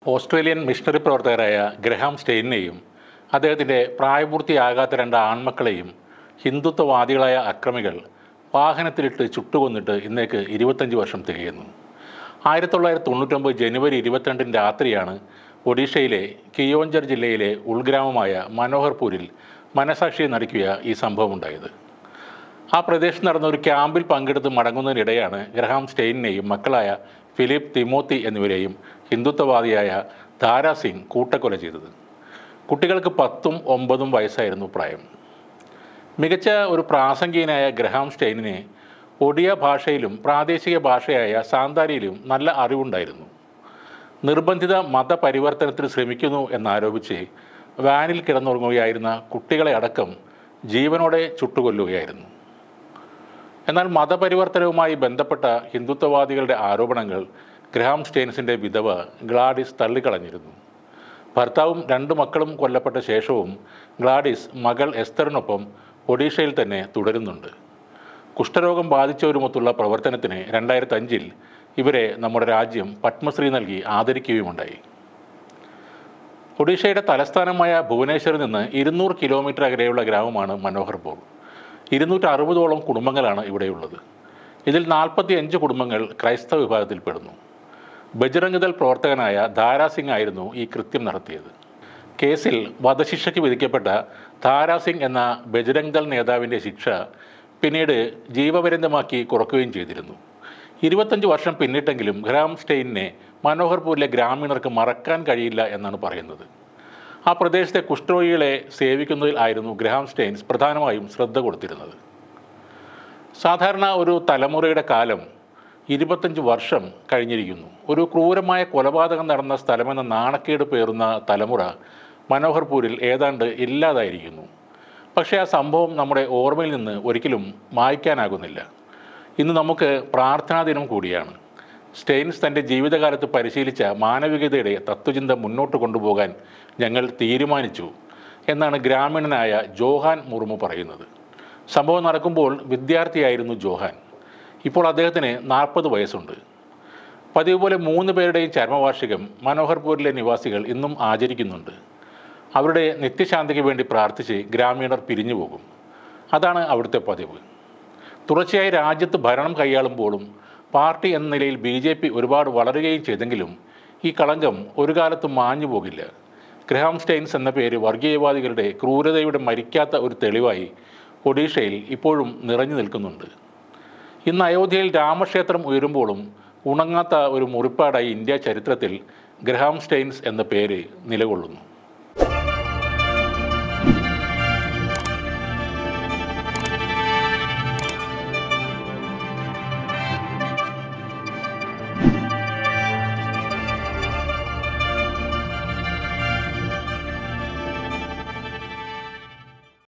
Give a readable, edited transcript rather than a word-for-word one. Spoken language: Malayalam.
ഓസ്ട്രേലിയൻ മിഷണറി പ്രവർത്തകരായ ഗ്രഹാം സ്റ്റെയിനെയും അദ്ദേഹത്തിൻ്റെ പ്രായപൂർത്തിയാകാത്ത രണ്ട് ആൺമക്കളെയും ഹിന്ദുത്വവാദികളായ അക്രമികൾ വാഹനത്തിലിട്ട് ചുട്ടുകൊന്നിട്ട് ഇന്നേക്ക് 25 വർഷം തികയുന്നു. 1999 ജനുവരി 22 രാത്രിയാണ് ഒഡീഷയിലെ കിയോഞ്ചർ ജില്ലയിലെ ഉൾഗ്രാമമായ മനോഹർപൂരിൽ മനസാക്ഷിയെ നടുക്കിയ ഈ സംഭവം ഉണ്ടായത്. ആ പ്രദേശത്ത് നടന്ന ഒരു ക്യാമ്പിൽ പങ്കെടുത്ത് മടങ്ങുന്നതിനിടെയാണ് ഗ്രഹാം സ്റ്റെയിനെയും മക്കളായ ഫിലിപ്പ്, തിമോത്തി എന്നിവരെയും ഹിന്ദുത്വവാദിയായ ധാരാ സിംഗ് കൂട്ടക്കൊല ചെയ്തത്. കുട്ടികൾക്ക് 10ഉം 9ഉം വയസ്സായിരുന്നു പ്രായം. മികച്ച ഒരു പ്രാസംഗികനായ ഗ്രഹാം സ്റ്റെയിനിന് ഒഡിയ ഭാഷയിലും പ്രാദേശിക ഭാഷയായ സാന്താരിയിലും നല്ല അറിവുണ്ടായിരുന്നു. നിർബന്ധിത മതപരിവർത്തനത്തിന് ശ്രമിക്കുന്നു എന്നാരോപിച്ച് വാനിൽ കിടന്നുറങ്ങുകയായിരുന്ന കുട്ടികളെ അടക്കം ജീവനോടെ ചുട്ടുകൊല്ലുകയായിരുന്നു. എന്നാൽ മതപരിവർത്തനവുമായി ബന്ധപ്പെട്ട ഹിന്ദുത്വവാദികളുടെ ആരോപണങ്ങൾ ഗ്രഹാം സ്റ്റെയിൻസിൻ്റെ വിധവ ഗ്ലാഡിസ് തള്ളിക്കളഞ്ഞിരുന്നു. ഭർത്താവും 2 മക്കളും കൊല്ലപ്പെട്ട ശേഷവും ഗ്ലാഡിസ് മകൾ എസ്തറിനൊപ്പം ഒഡീഷയിൽ തന്നെ തുടരുന്നുണ്ട്. കുഷ്ഠരോഗം ബാധിച്ചവരുമൊത്തുള്ള പ്രവർത്തനത്തിന് 2005 ഇവരെ നമ്മുടെ രാജ്യം പത്മശ്രീ നൽകി ആദരിക്കുകയുമുണ്ടായി. ഒഡീഷയുടെ തലസ്ഥാനമായ ഭുവനേശ്വറിൽ നിന്ന് 200 കിലോമീറ്റർ അകലെയുള്ള ഗ്രാമമാണ് മനോഹർപൂർ. 260ഓളം കുടുംബങ്ങളാണ് ഇവിടെയുള്ളത്. ഇതിൽ 45 കുടുംബങ്ങൾ ക്രൈസ്തവ വിഭാഗത്തിൽപ്പെടുന്നു. ബജ്റംഗ് ദൾ പ്രവർത്തകനായ ധാരാ സിംഗ് ആയിരുന്നു ഈ കൃത്യം നടത്തിയത്. കേസിൽ വധശിക്ഷയ്ക്ക് വിധിക്കപ്പെട്ട ധാരാ സിംഗ് എന്ന ബജ്റംഗ് ദൾ നേതാവിൻ്റെ ശിക്ഷ പിന്നീട് ജീവപര്യന്തമാക്കി കുറയ്ക്കുകയും ചെയ്തിരുന്നു. 25 വർഷം പിന്നിട്ടെങ്കിലും ഗ്രഹാം സ്റ്റെയിനെ മനോഹർപൂരിലെ ഗ്രാമീണർക്ക് മറക്കാൻ കഴിയില്ല എന്നാണ് പറയുന്നത്. ആ പ്രദേശത്തെ കുഷ്ഠരോഗികളെ സേവിക്കുന്നതിൽ ആയിരുന്നു ഗ്രഹാം സ്റ്റെയിൻസ് പ്രധാനമായും ശ്രദ്ധ കൊടുത്തിരുന്നത്. സാധാരണ ഒരു തലമുറയുടെ കാലം 25 വർഷം കഴിഞ്ഞിരിക്കുന്നു. ഒരു ക്രൂരമായ കൊലപാതകം നടന്ന സ്ഥലമെന്ന നാണക്കേട് പേറുന്ന തലമുറ മനോഹർപൂരിൽ ഏതാണ്ട് ഇല്ലാതായിരിക്കുന്നു. പക്ഷേ ആ സംഭവം നമ്മുടെ ഓർമ്മയിൽ നിന്ന് ഒരിക്കലും മായ്ക്കാനാകുന്നില്ല. ഇന്ന് നമുക്ക് പ്രാർത്ഥനാ ദിനം കൂടിയാണ്. സ്റ്റെയിൻസ് തൻ്റെ ജീവിതകാലത്ത് പരിശീലിച്ച മാനവികതയുടെ തത്വചിന്ത മുന്നോട്ട് കൊണ്ടുപോകാൻ ഞങ്ങൾ തീരുമാനിച്ചു എന്നാണ് ഗ്രാമീണനായ ജോഹാൻ മുർമു പറയുന്നത്. സംഭവം നടക്കുമ്പോൾ വിദ്യാർത്ഥിയായിരുന്നു ജോഹാൻ. ഇപ്പോൾ അദ്ദേഹത്തിന് 40 വയസ്സുണ്ട്. പതിവ് പോലെ 3 പേരുടെയും ചരമവാർഷികം മനോഹർപൂരിലെ നിവാസികൾ ഇന്നും ആചരിക്കുന്നുണ്ട്. അവരുടെ നിത്യശാന്തിക്ക് വേണ്ടി പ്രാർത്ഥിച്ച് ഗ്രാമീണർ പിരിഞ്ഞു പോകും. അതാണ് അവിടുത്തെ പതിവ്. തുടർച്ചയായി രാജ്യത്ത് ഭരണം കൈയാളുമ്പോഴും പാർട്ടി എന്ന നിലയിൽ BJP ഒരുപാട് വളരുകയും ചെയ്തെങ്കിലും ഈ കളങ്കം ഒരു കാലത്തും മാഞ്ഞു പോകില്ല. ഗ്രഹാം സ്റ്റെയിൻസ് എന്ന പേര് വർഗീയവാദികളുടെ ക്രൂരതയുടെ മരിക്കാത്ത ഒരു തെളിവായി ഒഡീഷയിൽ ഇപ്പോഴും നിറഞ്ഞു നിൽക്കുന്നുണ്ട്. ഇന്ന് അയോധ്യയിൽ രാമക്ഷേത്രം ഉയരുമ്പോഴും ഉണങ്ങാത്ത ഒരു മുറിപ്പാടായി ഇന്ത്യ ചരിത്രത്തിൽ ഗ്രഹാം സ്റ്റെയിൻസ് എന്ന പേര് നിലകൊള്ളുന്നു.